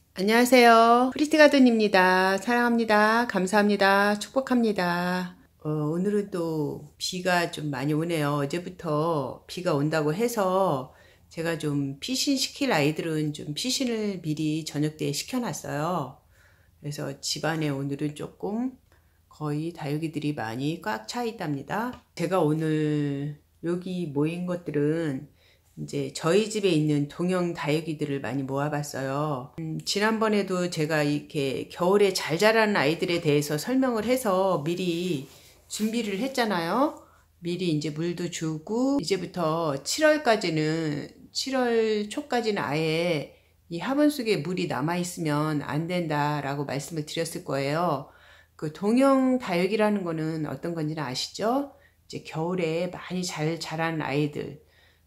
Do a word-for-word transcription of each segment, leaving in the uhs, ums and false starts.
안녕하세요. 프리티가든입니다. 사랑합니다. 감사합니다. 축복합니다. 어, 오늘은 또 비가 좀 많이 오네요. 어제부터 비가 온다고 해서 제가 좀 피신 시킬 아이들은 좀 피신을 미리 저녁 때 시켜놨어요. 그래서 집안에 오늘은 조금 거의 다육이들이 많이 꽉 차 있답니다. 제가 오늘 여기 모인 것들은 이제 저희 집에 있는 동형 다육이들을 많이 모아봤어요. 음, 지난번에도 제가 이렇게 겨울에 잘 자라는 아이들에 대해서 설명을 해서 미리 준비를 했잖아요. 미리 이제 물도 주고 이제부터 칠월까지는 칠월 초까지는 아예 이 화분 속에 물이 남아있으면 안 된다라고 말씀을 드렸을 거예요. 그 동형 다육이라는 거는 어떤 건지는 아시죠? 이제 겨울에 많이 잘 자라는 아이들,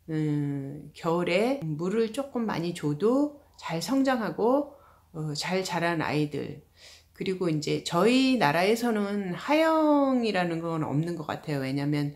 음, 겨울에 물을 조금 많이 줘도 잘 성장하고 어, 잘 자라는 아이들. 그리고 이제 저희 나라에서는 하영이라는 건 없는 것 같아요. 왜냐면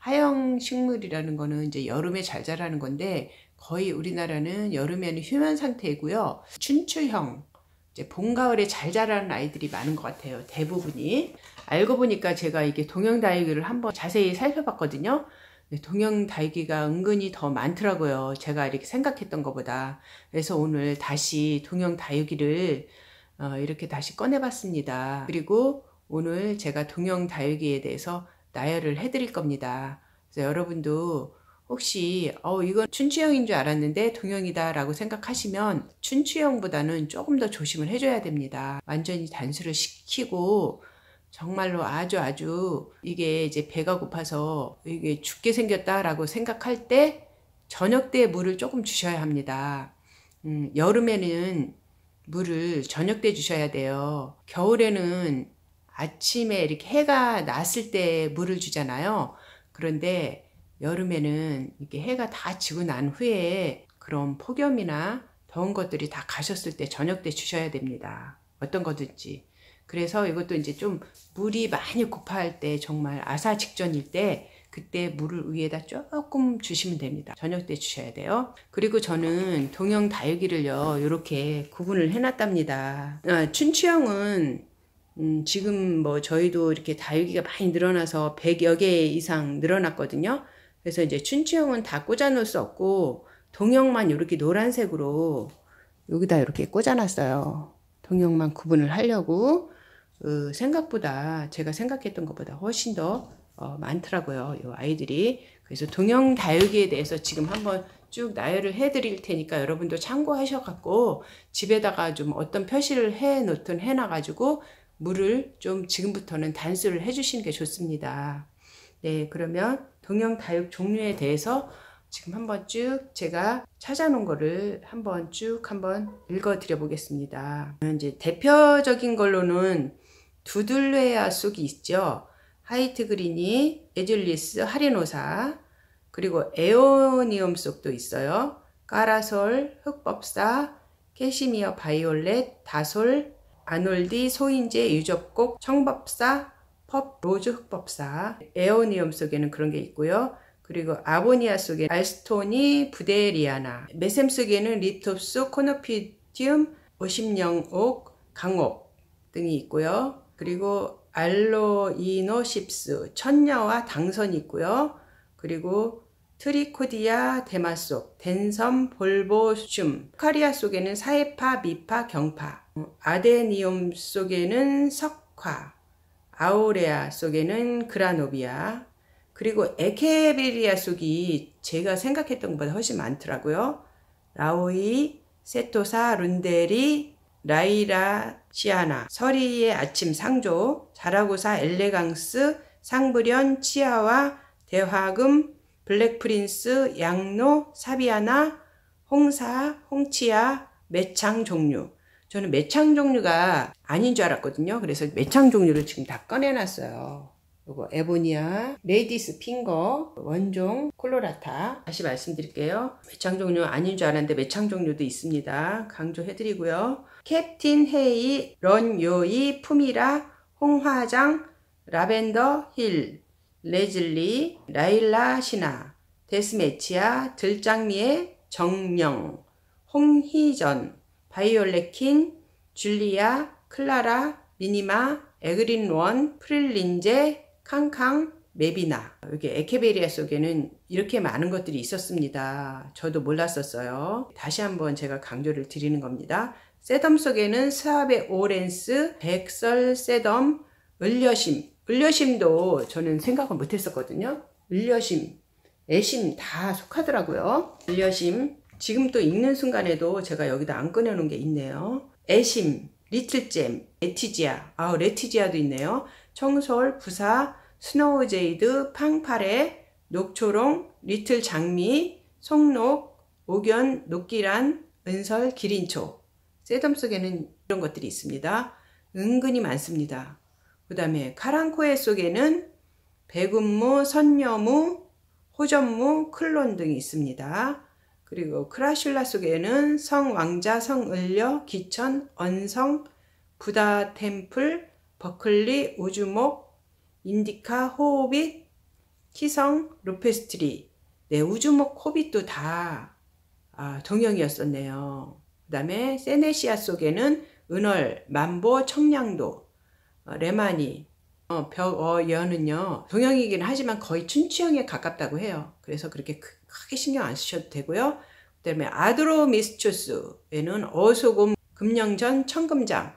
하영 식물이라는 거는 이제 여름에 잘 자라는 건데 거의 우리나라는 여름에는 휴면 상태이고요. 춘추형, 이제 봄, 가을에 잘 자라는 아이들이 많은 것 같아요. 대부분이. 알고 보니까 제가 이게 동형 다육이를 한번 자세히 살펴봤거든요. 동형 다육이가 은근히 더 많더라고요. 제가 이렇게 생각했던 것보다. 그래서 오늘 다시 동형 다육이를 어, 이렇게 다시 꺼내봤습니다. 그리고 오늘 제가 동형 다육이에 대해서 나열을 해드릴 겁니다. 그래서 여러분도 혹시 어 이건 춘추형인 줄 알았는데 동형이다 라고 생각하시면 춘추형보다는 조금 더 조심을 해줘야 됩니다. 완전히 단수를 시키고 정말로 아주 아주 이게 이제 배가 고파서 이게 죽게 생겼다라고 생각할 때 저녁 때 물을 조금 주셔야 합니다. 음, 여름에는 물을 저녁 때 주셔야 돼요. 겨울에는 아침에 이렇게 해가 났을 때 물을 주잖아요. 그런데 여름에는 이렇게 해가 다 지고 난 후에 그런 폭염이나 더운 것들이 다 가셨을 때 저녁 때 주셔야 됩니다. 어떤 거든지. 그래서 이것도 이제 좀 물이 많이 고파할 때 정말 아사 직전일 때 그때 물을 위에다 조금 주시면 됩니다. 저녁 때 주셔야 돼요. 그리고 저는 동형 다육이를요 이렇게 구분을 해놨답니다. 아, 춘추형은 음, 지금 뭐 저희도 이렇게 다육이가 많이 늘어나서 백여 개 이상 늘어났거든요. 그래서 이제 춘추형은 다 꽂아 놓을 수 없고 동형만 이렇게 노란색으로 여기다 이렇게 꽂아 놨어요. 동형만 구분을 하려고. 어, 생각보다 제가 생각했던 것보다 훨씬 더 어, 많더라고요. 이 아이들이. 그래서 동형 다육이에 대해서 지금 한번 쭉 나열을 해 드릴 테니까 여러분도 참고하셔 갖고 집에다가 좀 어떤 표시를 해 놓든 해 놔 가지고 물을 좀 지금부터는 단수를 해 주시는 게 좋습니다. 네, 그러면 동형 다육 종류에 대해서 지금 한번 쭉 제가 찾아놓은 거를 한번 쭉 한번 읽어 드려 보겠습니다. 이제 대표적인 걸로는 두들레아 쑥이 있죠. 화이트 그린이, 에줄리스, 하리노사, 그리고 에오니움 쑥도 있어요. 까라솔, 흑법사, 캐시미어 바이올렛, 다솔, 아놀디, 소인제, 유적곡, 청법사, 펍, 로즈 흑법사. 에오니움 속에는 그런 게 있고요. 그리고 아보니아 속에 알스토니, 부데리아나, 메셈 속에는 립톱스, 코노피디움, 오십령옥, 강옥 등이 있고요. 그리고 알로이노십스, 천녀와 당선이 있고요. 그리고 트리코디아 데마속, 댄섬, 볼보슘, 카리아 속에는 사해파, 미파, 경파, 아데니움 속에는 석화, 아우레아 속에는 그라노비아, 그리고 에케베리아 속이 제가 생각했던 것보다 훨씬 많더라고요. 라오이, 세토사, 룬데리, 라이라시아나, 서리의 아침 상조, 자라고사 엘레강스, 상브련, 치아와, 대화금, 블랙프린스, 양노, 사비아나, 홍사, 홍치아, 매창 종류. 저는 매창 종류가 아닌 줄 알았거든요. 그래서 매창 종류를 지금 다 꺼내놨어요. 요거 에보니아, 레이디스 핑거, 원종, 콜로라타. 다시 말씀드릴게요. 매창 종류 아닌 줄 알았는데 매창 종류도 있습니다. 강조해드리고요. 캡틴 헤이, 런요이, 푸미라, 홍화장, 라벤더 힐, 레즐리, 라일라 시나, 데스메치아, 들장미의 정령, 홍희전, 바이올레킨, 줄리아, 클라라, 미니마, 에그린원, 프릴린제, 캉캉, 메비나. 여기 에케베리아 속에는 이렇게 많은 것들이 있었습니다. 저도 몰랐었어요. 다시 한번 제가 강조를 드리는 겁니다. 세덤 속에는 스하베 오렌스, 백설 세덤, 을려심. 을려심도 저는 생각을 못했었거든요. 을려심, 애심 다 속하더라고요. 을려심. 지금 또 읽는 순간에도 제가 여기다 안 꺼내놓은 게 있네요. 애심, 리틀잼, 레티지아. 아, 레티지아도 있네요. 청솔, 부사, 스노우제이드, 팡파레, 녹초롱, 리틀 장미, 송록, 옥연, 녹기란, 은설, 기린초. 세덤 속에는 이런 것들이 있습니다. 은근히 많습니다. 그 다음에 카랑코에 속에는 백운무, 선녀무, 호전무, 클론 등이 있습니다. 그리고 크라슐라 속에는 성왕자, 성을려, 기천, 언성, 부다 템플, 버클리, 우주목, 인디카, 호빗, 키성, 루페스트리. 네, 우주목, 호빗도 다 아, 동형이었었네요. 그 다음에 세네시아 속에는 은월, 만보, 청량도, 어, 레마니, 어, 벽, 어, 여는요, 동형이긴 하지만 거의 춘추형에 가깝다고 해요. 그래서 그렇게 크, 크게 신경 안 쓰셔도 되고요. 그 다음에 아드로미스초스에는 어소금, 금령전, 청금장.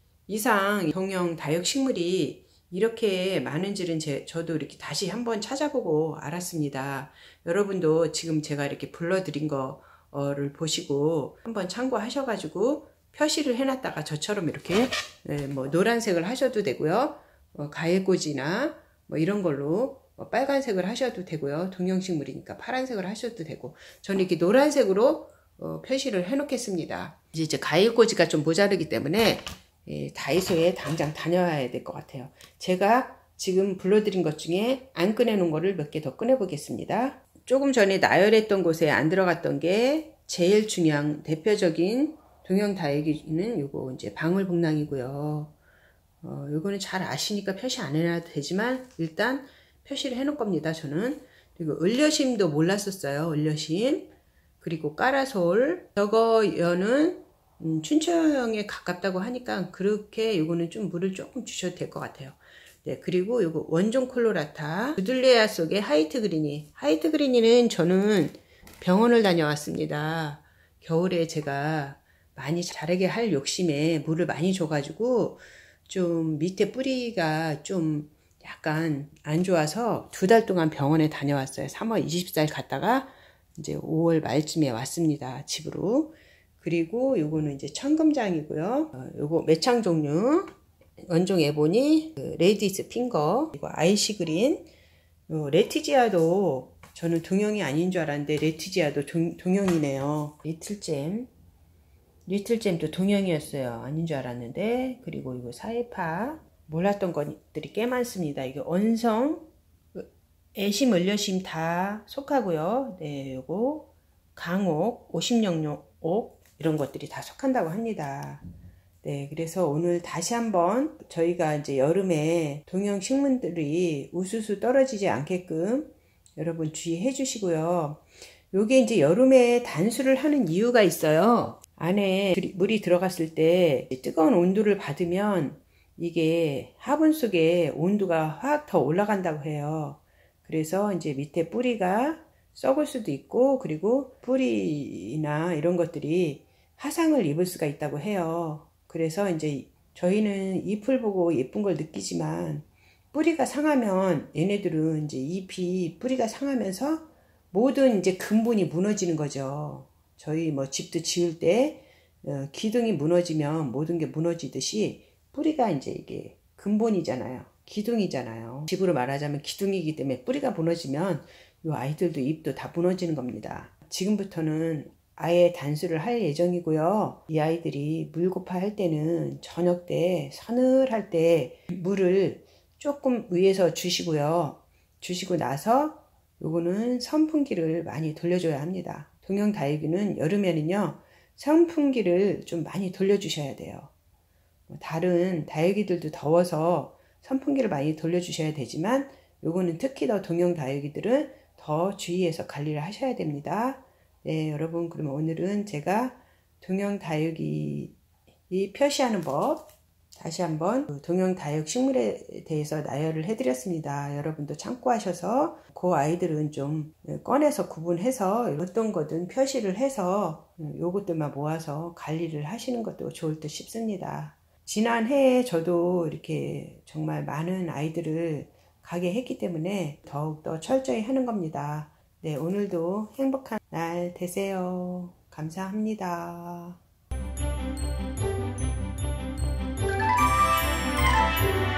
이상 동형 다육식물이 이렇게 많은지는 제, 저도 이렇게 다시 한번 찾아보고 알았습니다. 여러분도 지금 제가 이렇게 불러드린 거를 보시고 한번 참고하셔가지고 표시를 해놨다가 저처럼 이렇게 네, 뭐 노란색을 하셔도 되고요. 어, 가해꽂이나 뭐 이런 걸로 뭐 빨간색을 하셔도 되고요. 동형식물이니까 파란색을 하셔도 되고 저는 이렇게 노란색으로 어, 표시를 해 놓겠습니다. 이제, 이제 가해꽂이가 좀 모자르기 때문에 예, 다이소에 당장 다녀야 될 것 같아요. 제가 지금 불러드린 것 중에 안 꺼내놓은 거를 몇 개 더 꺼내 보겠습니다. 조금 전에 나열했던 곳에 안 들어갔던 게 제일 중요한 대표적인 동형 다육이는 요거 이제 방울복랑이고요. 어, 요거는 잘 아시니까 표시 안 해놔도 되지만 일단 표시를 해놓을 겁니다. 저는. 그리고 을려심도 몰랐었어요. 을려심. 그리고 까라솔. 저거 여는 음, 춘추형에 가깝다고 하니까 그렇게 요거는 좀 물을 조금 주셔도 될 것 같아요. 네, 그리고 요거 원종 콜로라타. 부들레아 속에 하이트 그리니. 하이트 그리니는 저는 병원을 다녀왔습니다. 겨울에 제가 많이 자라게 할 욕심에 물을 많이 줘가지고 좀 밑에 뿌리가 좀 약간 안 좋아서 두 달 동안 병원에 다녀왔어요. 삼월 이십사일 갔다가 이제 오월 말쯤에 왔습니다. 집으로. 그리고 요거는 이제 청금장이고요. 어, 요거 매창 종류. 원종 에보니, 그 레이디스 핑거, 그리고 아이시 그린. 요 레티지아도 저는 동형이 아닌 줄 알았는데 레티지아도 동, 동형이네요. 리틀잼. 리틀잼도 동형이었어요. 아닌 줄 알았는데. 그리고 이거 사이파. 몰랐던 것들이 꽤 많습니다. 이게 언성, 애심, 을려심 다 속하고요. 네, 요거 강옥, 오십육옥 이런 것들이 다 속한다고 합니다. 네, 그래서 오늘 다시 한번 저희가 이제 여름에 동형 식물들이 우수수 떨어지지 않게끔 여러분 주의해 주시고요. 요게 이제 여름에 단수를 하는 이유가 있어요. 안에 물이 들어갔을 때 뜨거운 온도를 받으면 이게 화분 속에 온도가 확 더 올라간다고 해요. 그래서 이제 밑에 뿌리가 썩을 수도 있고 그리고 뿌리나 이런 것들이 화상을 입을 수가 있다고 해요. 그래서 이제 저희는 잎을 보고 예쁜 걸 느끼지만 뿌리가 상하면 얘네들은 이제 잎이 뿌리가 상하면서 모든 이제 근본이 무너지는 거죠. 저희 뭐 집도 지을 때 어, 기둥이 무너지면 모든 게 무너지듯이 뿌리가 이제 이게 근본이잖아요. 기둥이잖아요. 집으로 말하자면 기둥이기 때문에 뿌리가 무너지면 이 아이들도 잎도 다 무너지는 겁니다. 지금부터는 아예 단수를 할 예정이고요. 이 아이들이 물고파 할 때는 저녁 때 서늘할 때 물을 조금 위에서 주시고요. 주시고 나서 요거는 선풍기를 많이 돌려줘야 합니다. 동형 다육이는 여름에는요 선풍기를 좀 많이 돌려주셔야 돼요. 다른 다육이들도 더워서 선풍기를 많이 돌려주셔야 되지만 요거는 특히 더 동형 다육이들은 더 주의해서 관리를 하셔야 됩니다. 네, 여러분, 그러면 오늘은 제가 동영다육이 이 표시하는 법 다시 한번 동영다육 식물에 대해서 나열을 해드렸습니다. 여러분도 참고하셔서 그 아이들은 좀 꺼내서 구분해서 어떤 거든 표시를 해서 요것들만 모아서 관리를 하시는 것도 좋을 듯 싶습니다. 지난 해에 저도 이렇게 정말 많은 아이들을 가게 했기 때문에 더욱더 철저히 하는 겁니다. 네, 오늘도 행복한 날 되세요. 감사합니다.